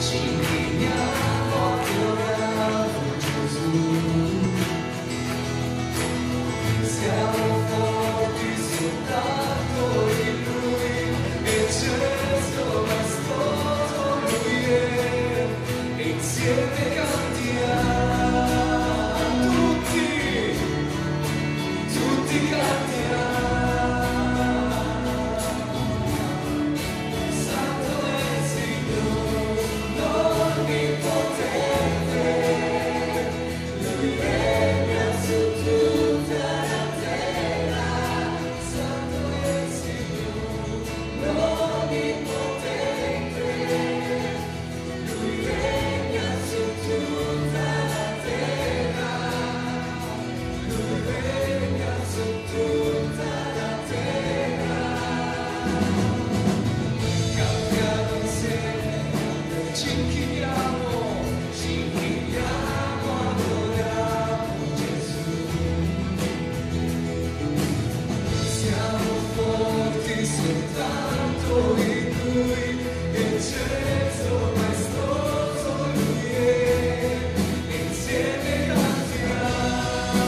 ci incliniamo adorando Gesù. Siamo forti soltanto in Lui, eccesso maestoso Lui è, e insieme cantiamo tutti cantiamo. Santo è il Signore, onnipotente, Lui regna su tutta la terra. Santo è il Signore, onnipotente, Lui regna su tutta la terra. Lui regna su tutta la terra. Cantiamo insieme, ci inchiniamo, adoriamo Gesù. Siamo forti soltanto in Lui, eccesso maestoso Lui è, e insieme cantiamo,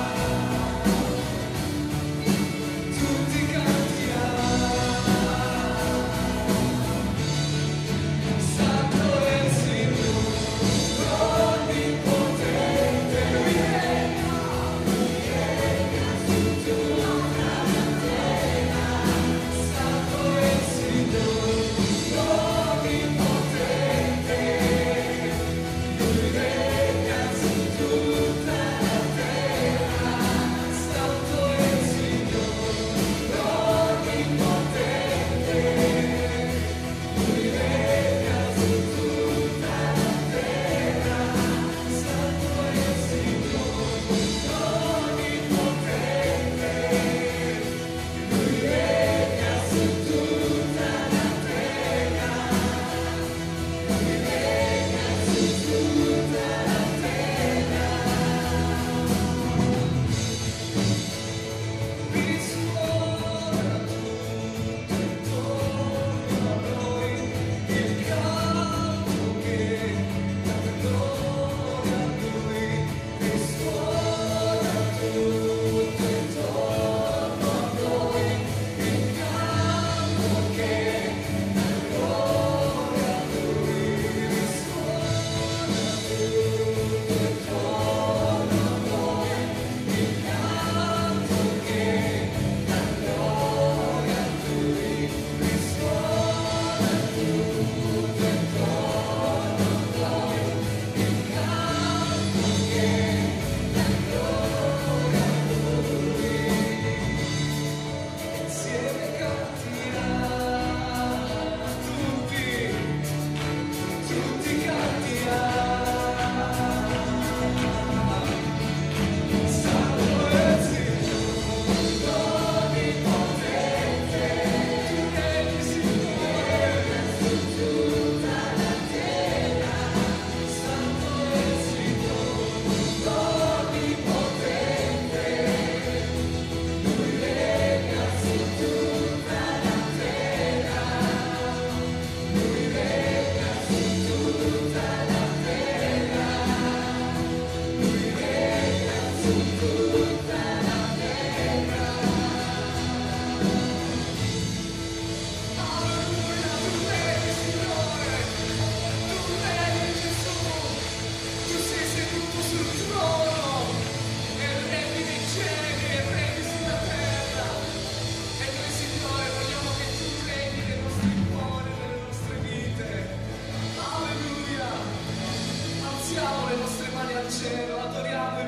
tutti cantiamo. Santo è il Signore, onnipotente, Lui regna su tutta la terra. Santo è il Signore, onnipotente, Lui regna su tutta la terra. Santo è il Signore, onnipotente, Lui regna su tutta la terra. Santo è il Signore, onnipotente, Lui regna su tutta la terra. Lui regna su tutta la terra. Risuona tutto intorno a noi il canto che dà gloria a Lui. Risuona tutto intorno a noi il canto che dà gloria a Lui. Risuona tutto intorno a noi il canto che dà gloria a Lui. Risuona tutto intorno a noi il canto che dà gloria a Lui. Insieme cantiamo, tutti cantiamo. Santo è il Signore, onnipotente, Tu regni, Signore, su tutta la terra. Santo è il Signore, onnipotente, Lui regna su tutta la terra. Lui regna su tutta la terra. Lui regna su tutta la terra. Alleluia, Tu regni, Signore, Tu regni, Gesù. Tu sei seduto sul trono e regni nei cieli e regni sulla terra. E noi, Signore, vogliamo che Tu regni nei nostri cuori, nelle nostre vite. Alleluia. Alziamo le nostre mani al cielo, adoriamo